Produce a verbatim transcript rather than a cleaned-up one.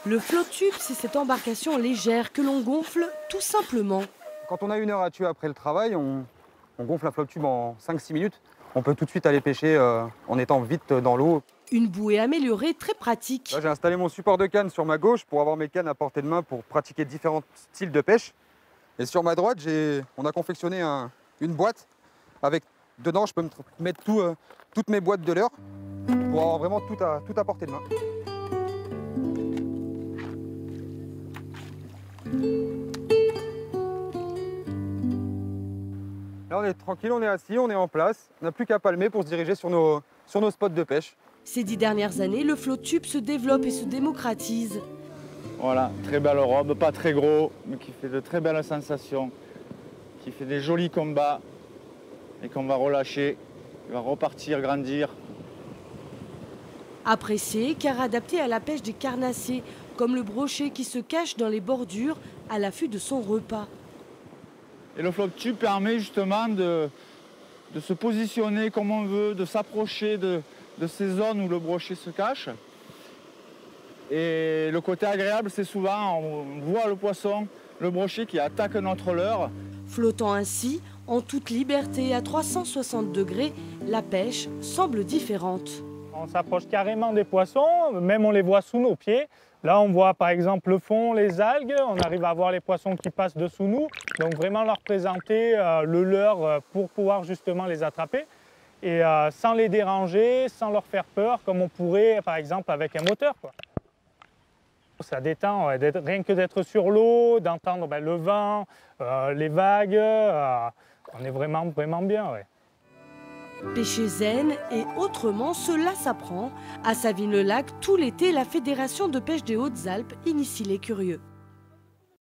Le flotte tube, c'est cette embarcation légère que l'on gonfle tout simplement. Quand on a une heure à tuer après le travail, on, on gonfle un flotte tube en cinq six minutes. On peut tout de suite aller pêcher euh, en étant vite dans l'eau. Une bouée améliorée, très pratique. Là, j'ai installé mon support de canne sur ma gauche pour avoir mes cannes à portée de main pour pratiquer différents styles de pêche. Et sur ma droite, on a confectionné un, une boîte avec dedans, je peux me mettre tout, euh, toutes mes boîtes de leurre pour avoir vraiment tout à, tout à portée de main. Là, on est tranquille, on est assis, on est en place. On n'a plus qu'à palmer pour se diriger sur nos, sur nos spots de pêche. Ces dix dernières années, le flotte tube se développe et se démocratise. Voilà, très belle robe, pas très gros, mais qui fait de très belles sensations, qui fait des jolis combats et qu'on va relâcher, il va repartir, grandir. Apprécié car adapté à la pêche des carnassiers, comme le brochet qui se cache dans les bordures à l'affût de son repas. Et le flotte tube permet justement de, de se positionner comme on veut, de s'approcher de, de ces zones où le brochet se cache. Et le côté agréable, c'est souvent, on voit le poisson, le brochet qui attaque notre leurre. Flottant ainsi, en toute liberté à trois cent soixante degrés, la pêche semble différente. On s'approche carrément des poissons, même on les voit sous nos pieds. Là, on voit par exemple le fond, les algues, on arrive à voir les poissons qui passent dessous nous. Donc vraiment leur présenter euh, le leurre pour pouvoir justement les attraper. Et euh, sans les déranger, sans leur faire peur, comme on pourrait par exemple avec un moteur, quoi. Ça détend, ouais, rien que d'être sur l'eau, d'entendre ben, le vent, euh, les vagues, euh, on est vraiment, vraiment bien. Ouais. Pêcher zen et autrement, cela s'apprend. À Savines-le-Lac, tout l'été, la Fédération de pêche des Hautes-Alpes initie les curieux.